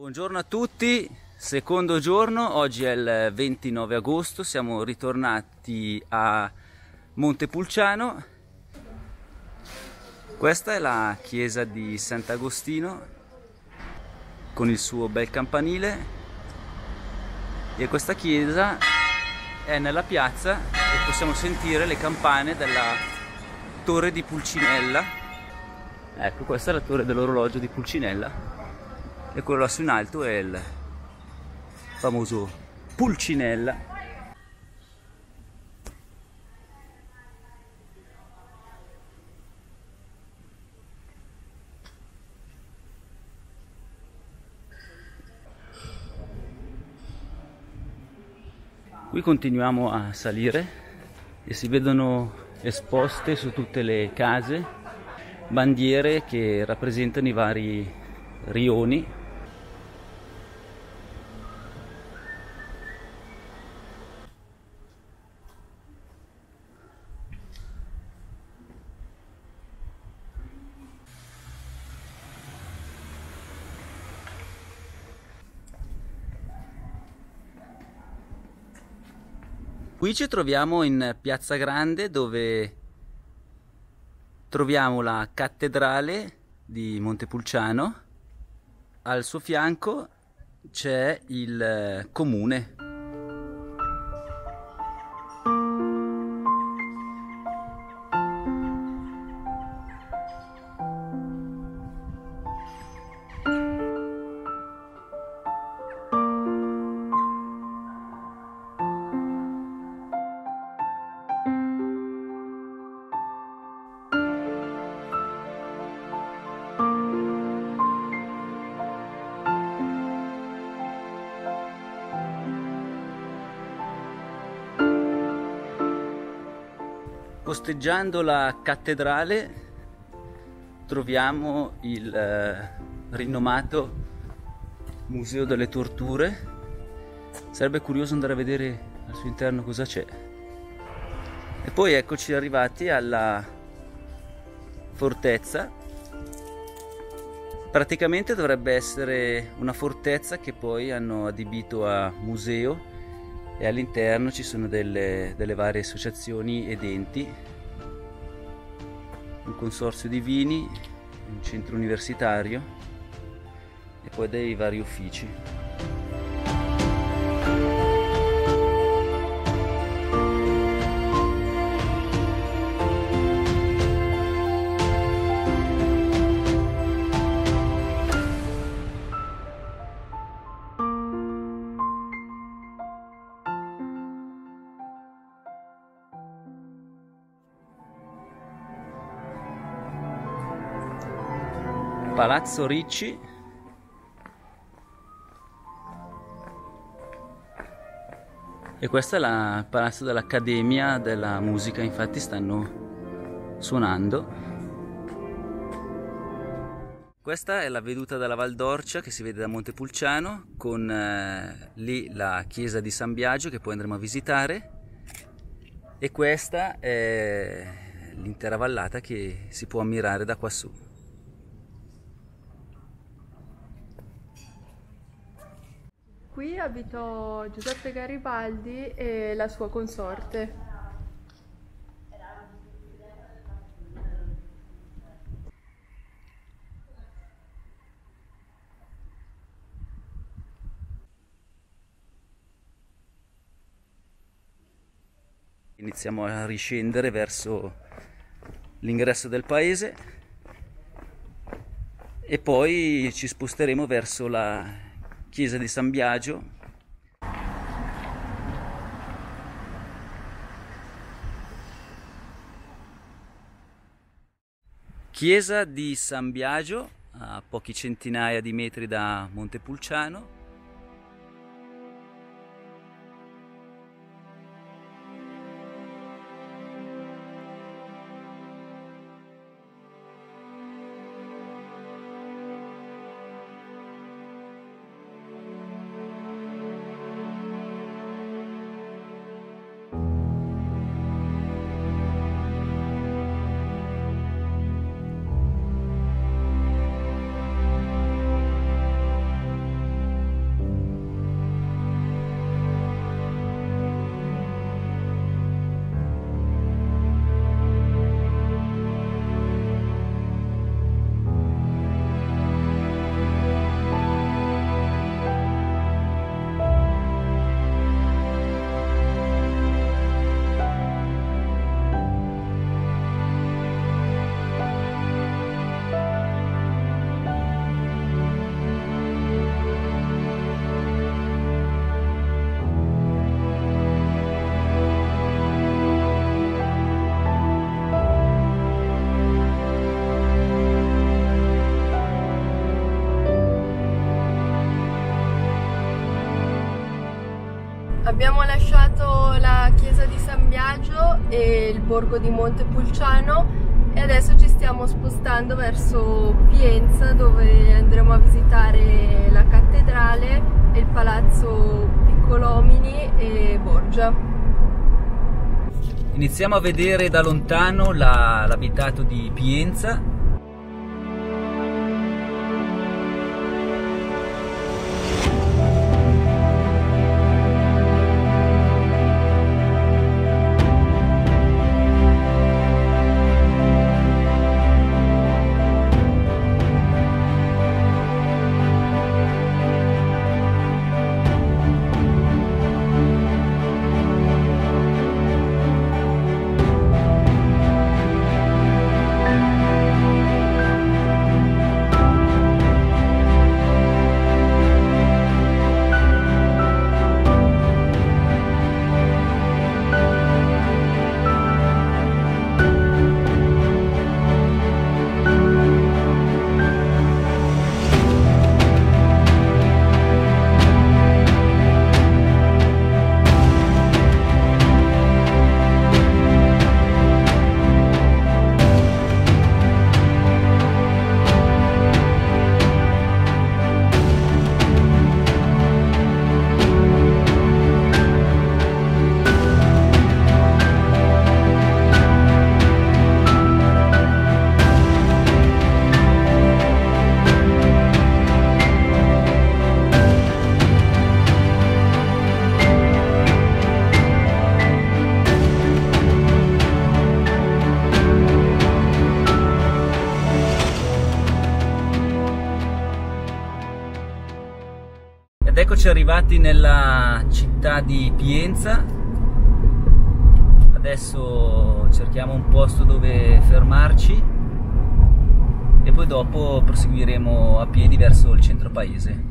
Buongiorno a tutti, secondo giorno, oggi è il 29 agosto, siamo ritornati a Montepulciano. Questa è la chiesa di Sant'Agostino con il suo bel campanile e questa chiesa è nella piazza e possiamo sentire le campane della torre di Pulcinella. Ecco, questa è la torre dell'orologio di Pulcinella. E quello lassù in alto è il famoso Pulcinella. Qui continuiamo a salire e si vedono esposte su tutte le case bandiere che rappresentano i vari rioni. Qui ci troviamo in Piazza Grande, dove troviamo la cattedrale di Montepulciano. Al suo fianco c'è il comune. Costeggiando la cattedrale troviamo il rinomato Museo delle Torture. Sarebbe curioso andare a vedere al suo interno cosa c'è. E poi eccoci arrivati alla fortezza. Praticamente dovrebbe essere una fortezza che poi hanno adibito a museo, e all'interno ci sono delle varie associazioni ed enti, un consorzio di vini, un centro universitario e poi dei vari uffici. Palazzo Ricci. E questo è il palazzo dell'Accademia della Musica, infatti stanno suonando. Questa è la veduta dalla Val d'Orcia che si vede da Montepulciano, con lì la chiesa di San Biagio che poi andremo a visitare, e questa è l'intera vallata che si può ammirare da quassù. Qui abitò Giuseppe Garibaldi e la sua consorte. Iniziamo a riscendere verso l'ingresso del paese e poi ci sposteremo verso la chiesa di San Biagio. Chiesa di San Biagio, a pochi centinaia di metri da Montepulciano. Abbiamo lasciato la chiesa di San Biagio e il borgo di Montepulciano e adesso ci stiamo spostando verso Pienza, dove andremo a visitare la cattedrale e il palazzo Piccolomini e Borgia. Iniziamo a vedere da lontano l'abitato di Pienza. Ed eccoci arrivati nella città di Pienza. Adesso cerchiamo un posto dove fermarci e poi dopo proseguiremo a piedi verso il centro paese.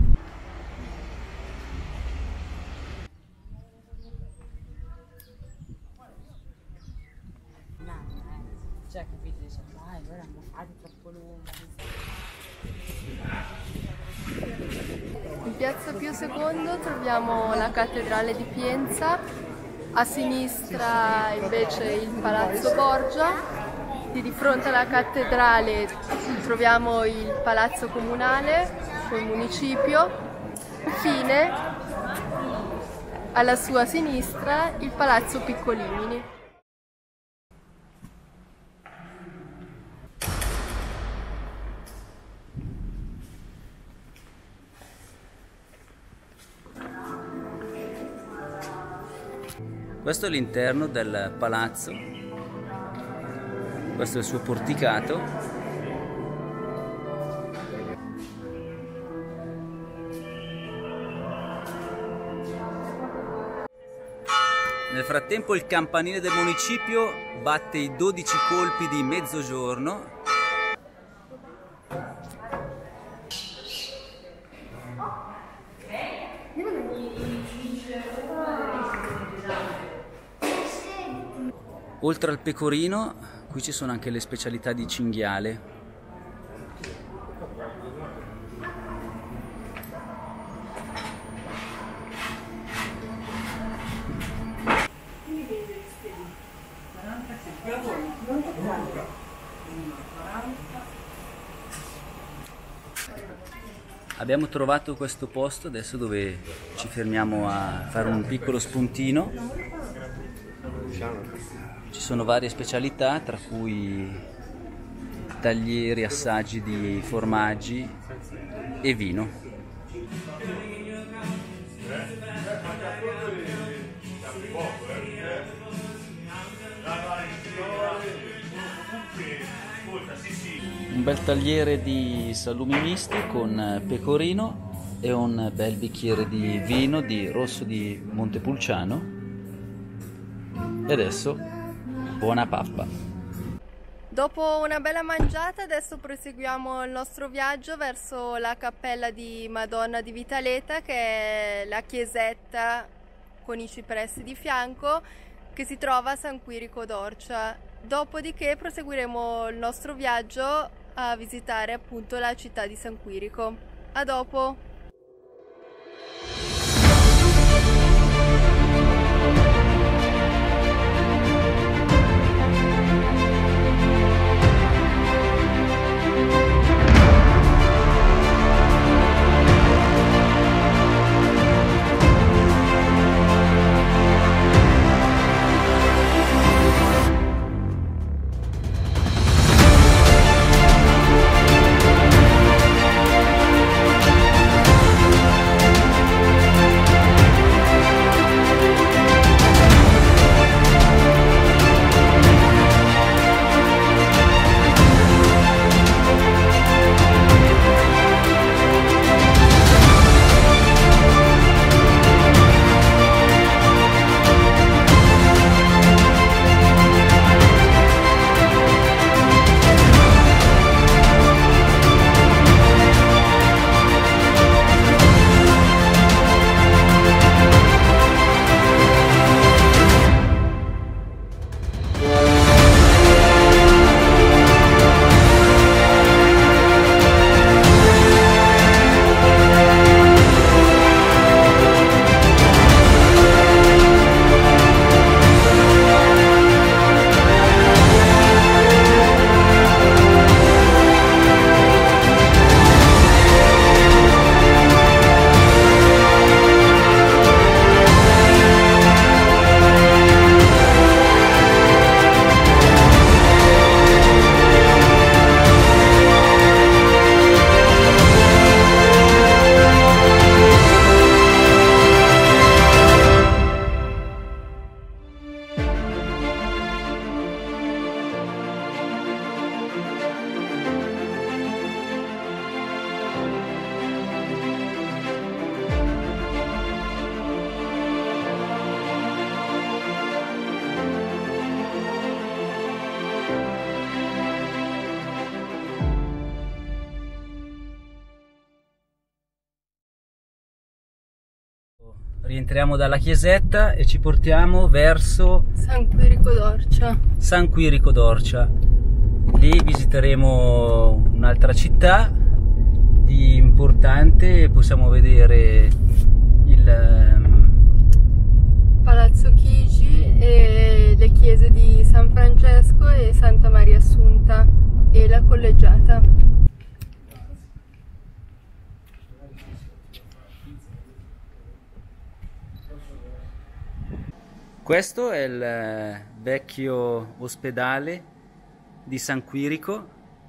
Cioè, capito? Dice, dai, ora non fate troppo lungo. In piazza Pio II troviamo la cattedrale di Pienza, a sinistra invece il palazzo Borgia, di fronte alla cattedrale troviamo il palazzo comunale col municipio, infine alla sua sinistra il palazzo Piccolomini. Questo è l'interno del palazzo, questo è il suo porticato. Nel frattempo il campanile del municipio batte i 12 colpi di mezzogiorno. Oltre al pecorino, qui ci sono anche le specialità di cinghiale. Abbiamo trovato questo posto adesso dove ci fermiamo a fare un piccolo spuntino. Ci sono varie specialità, tra cui taglieri, assaggi di formaggi e vino. Un bel tagliere di salumi misti con pecorino e un bel bicchiere di vino di rosso di Montepulciano. E adesso buona pappa! Dopo una bella mangiata adesso proseguiamo il nostro viaggio verso la cappella di Madonna di Vitaleta, che è la chiesetta con i cipressi di fianco che si trova a San Quirico d'Orcia. Dopodiché proseguiremo il nostro viaggio a visitare appunto la città di San Quirico. A dopo! rientriamo dalla chiesetta e ci portiamo verso San Quirico d'Orcia. San Quirico d'Orcia. Lì visiteremo un'altra città di importante, possiamo vedere il Palazzo Chigi e le chiese di San Francesco e Santa Maria Assunta e la collegiata. Questo è il vecchio ospedale di San Quirico,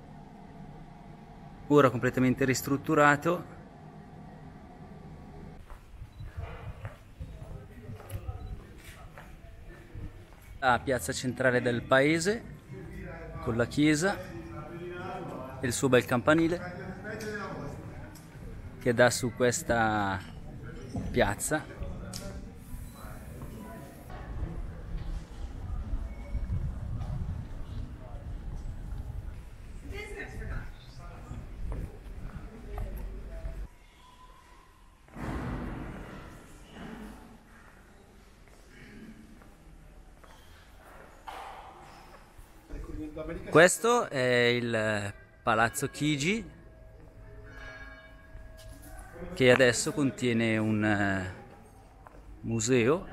ora completamente ristrutturato. La piazza centrale del paese con la chiesa e il suo bel campanile che dà su questa piazza. Questo è il Palazzo Chigi, che adesso contiene un museo.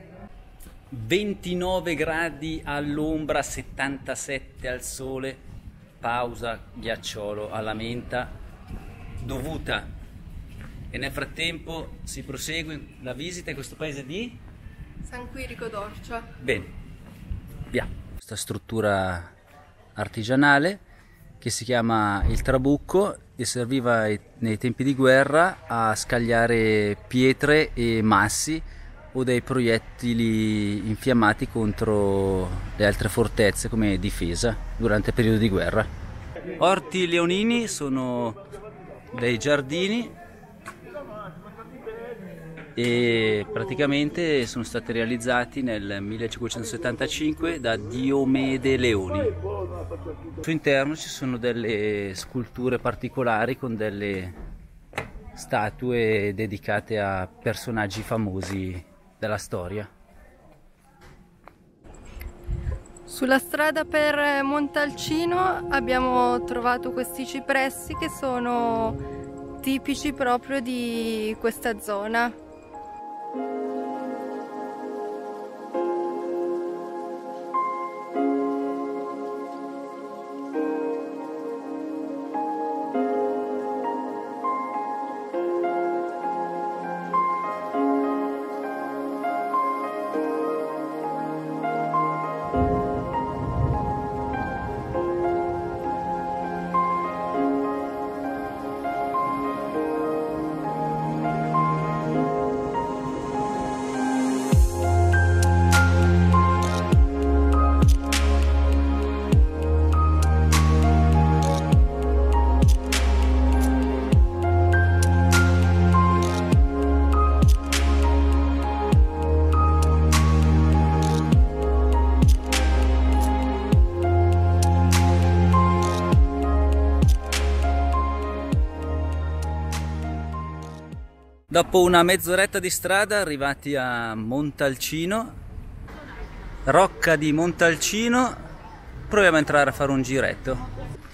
29 gradi all'ombra, 77 al sole, pausa, ghiacciolo alla menta dovuta. E nel frattempo si prosegue la visita in questo paese di San Quirico d'Orcia. Bene, via. Questa struttura artigianale che si chiama il trabucco e serviva nei tempi di guerra a scagliare pietre e massi o dei proiettili infiammati contro le altre fortezze come difesa durante il periodo di guerra. Orti Leonini sono dei giardini e praticamente sono stati realizzati nel 1575 da Diomede Leoni. Al suo interno ci sono delle sculture particolari con delle statue dedicate a personaggi famosi della storia. Sulla strada per Montalcino abbiamo trovato questi cipressi che sono tipici proprio di questa zona. Dopo una mezz'oretta di strada arrivati a Montalcino, Rocca di Montalcino, proviamo a entrare a fare un giretto.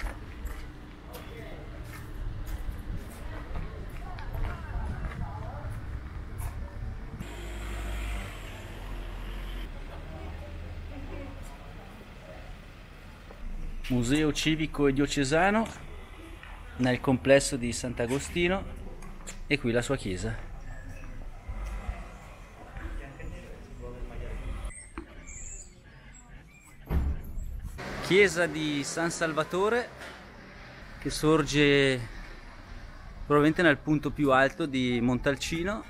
Museo civico e diocesano nel complesso di Sant'Agostino e qui la sua chiesa. Chiesa di San Salvatore che sorge probabilmente nel punto più alto di Montalcino.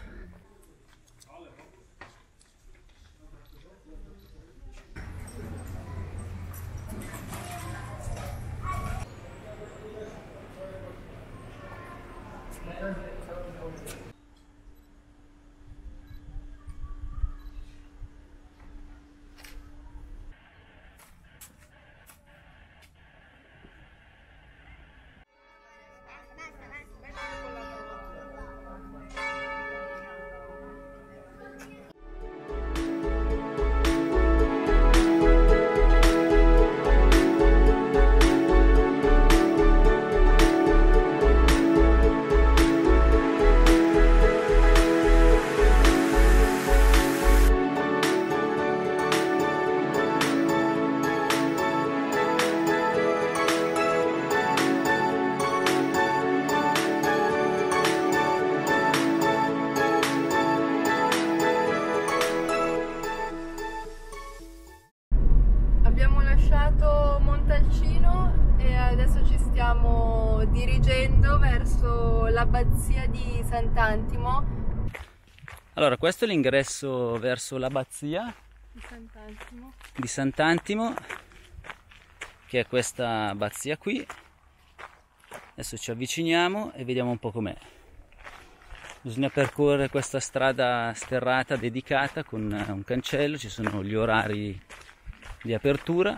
l'abbazia di Sant'Antimo. Allora, questo è l'ingresso verso l'abbazia di Sant'Antimo, che è questa abbazia qui. Adesso ci avviciniamo e vediamo un po' com'è. Bisogna percorrere questa strada sterrata dedicata con un cancello, ci sono gli orari di apertura.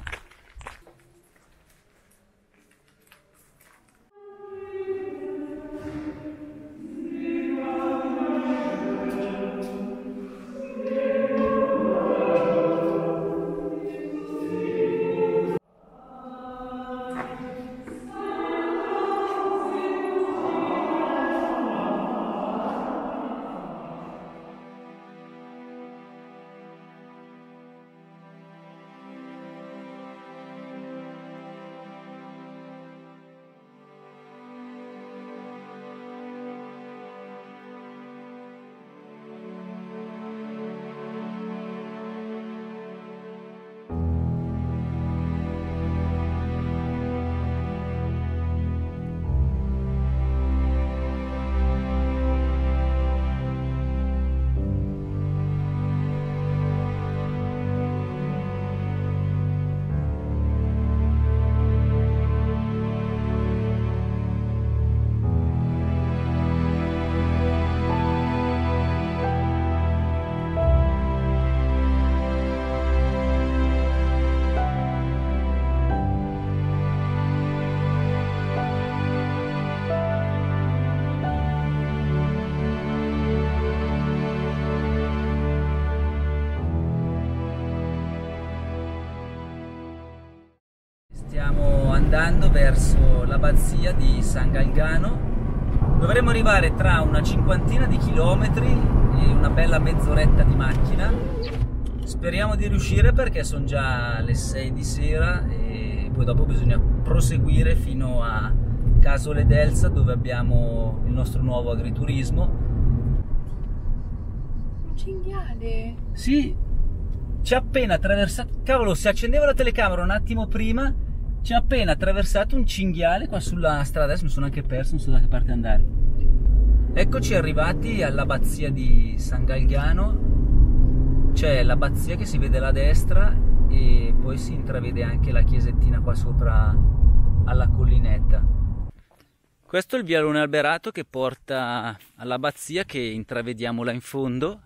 Stiamo andando verso l'abbazia di San Galgano. Dovremo arrivare tra una cinquantina di chilometri e una bella mezz'oretta di macchina. Speriamo di riuscire perché sono già le 6 di sera e poi dopo bisogna proseguire fino a Casole d'Elsa, dove abbiamo il nostro nuovo agriturismo. Un cinghiale! Sì, ci ha appena attraversato. Cavolo, si accendeva la telecamera un attimo prima. Ci ha appena attraversato un cinghiale qua sulla strada, adesso mi sono anche perso, non so da che parte andare. Eccoci arrivati all'abbazia di San Galgano. C'è l'abbazia che si vede alla destra e poi si intravede anche la chiesettina qua sopra alla collinetta. Questo è il vialone alberato che porta all'abbazia, che intravediamo là in fondo.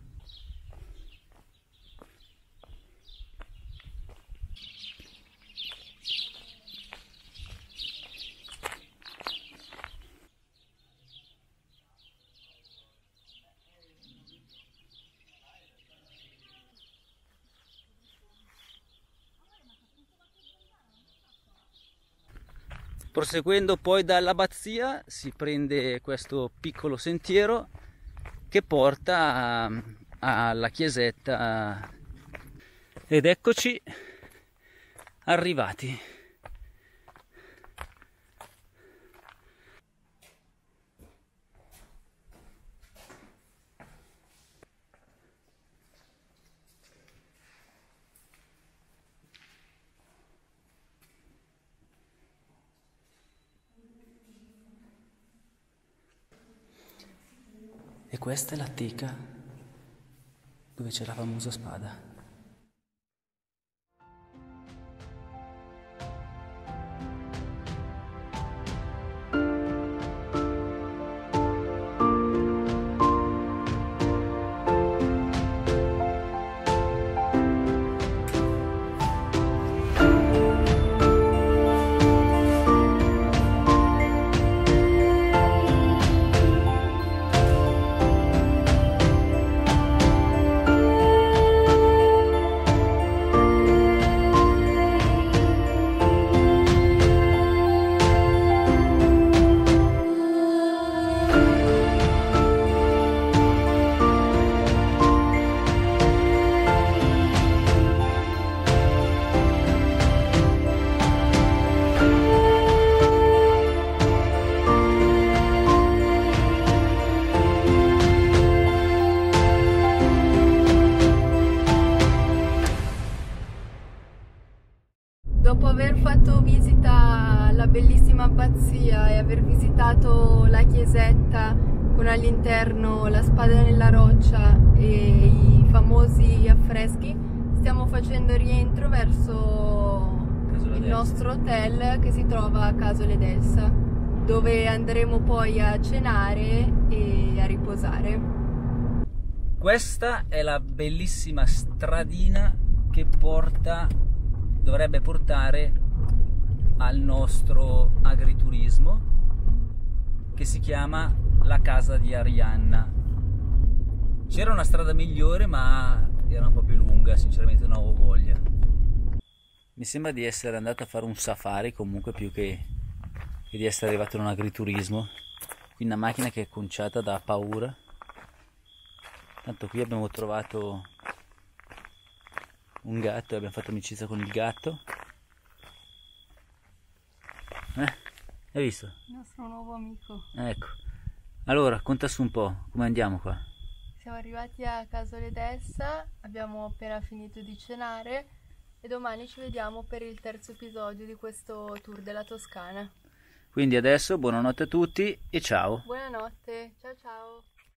Proseguendo poi dall'abbazia si prende questo piccolo sentiero che porta alla chiesetta ed eccoci arrivati. E questa è la teca dove c'è la famosa spada. Dopo aver fatto visita alla bellissima abbazia e aver visitato la chiesetta con all'interno la spada nella roccia e i famosi affreschi, stiamo facendo rientro verso il nostro hotel che si trova a Casole d'Elsa, dove andremo poi a cenare e a riposare. Questa è la bellissima stradina che dovrebbe portare al nostro agriturismo, che si chiama la casa di Arianna. C'era una strada migliore, ma era un po' più lunga, sinceramente non avevo voglia. Mi sembra di essere andato a fare un safari comunque, più che di essere arrivato in un agriturismo. Qui una macchina che è conciata da paura. Tanto qui abbiamo trovato un gatto e abbiamo fatto amicizia con il gatto. Hai visto? Il nostro nuovo amico. Ecco. Allora, conta su un po', come andiamo qua? Siamo arrivati a Casole d'Elsa, abbiamo appena finito di cenare e domani ci vediamo per il terzo episodio di questo tour della Toscana. Quindi adesso buonanotte a tutti e ciao! Buonanotte, ciao ciao!